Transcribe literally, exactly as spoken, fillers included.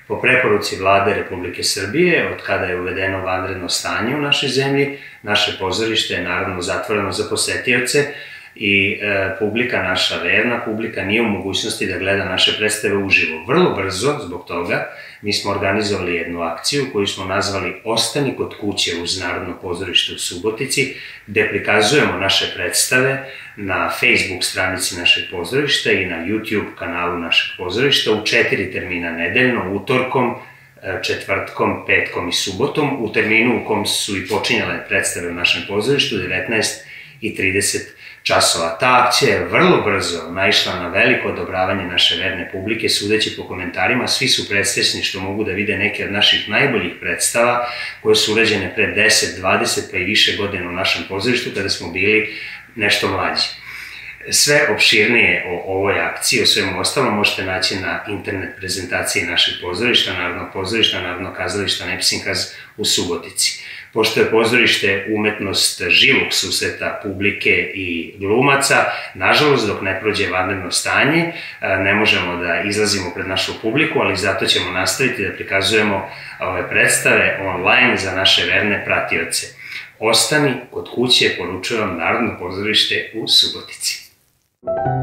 Po preporuci Vlade Republike Srbije, od kada je uvedeno vanredno stanje u našoj zemlji, naše pozorište je naravno zatvoreno za posetioce i publika, naša verna publika, nije u mogućnosti da gleda naše predstave uživo. Vrlo brzo, zbog toga, mi smo organizovali jednu akciju koju smo nazvali Ostani kod kuće uz Narodno pozorište u Subotici, gde prikazujemo naše predstave na Facebook stranici našeg pozorišta i na YouTube kanalu našeg pozorišta u četiri termina nedeljno, utorkom, četvrtkom, petkom i subotom, u terminu u kom su i počinjale predstave u našem pozorištu, devetnaest i trideset časova. Ta akcija je vrlo brzo naišla na veliko odobravanje naše verne publike, sudeći po komentarima, svi su presrećni što mogu da vide neke od naših najboljih predstava koje su urađene pre deset, dvadeset pa i više godina u našem pozorištu kada smo bili nešto mlađi. Sve opširnije o ovoj akciji, o svemu ostalom, možete naći na internet prezentaciji našeg pozorišta, Narodnog pozorišta, Narodnog kazališta Nepsinkaz u Subotici. Pošto je pozorište umetnost živog susreta publike i glumaca, nažalost, dok ne prođe vanredno stanje, ne možemo da izlazimo pred našu publiku, ali zato ćemo nastaviti da prikazujemo ove predstave online za naše verne pratioce. Ostani kod kuće, poručujem Narodno pozorište u Subotici.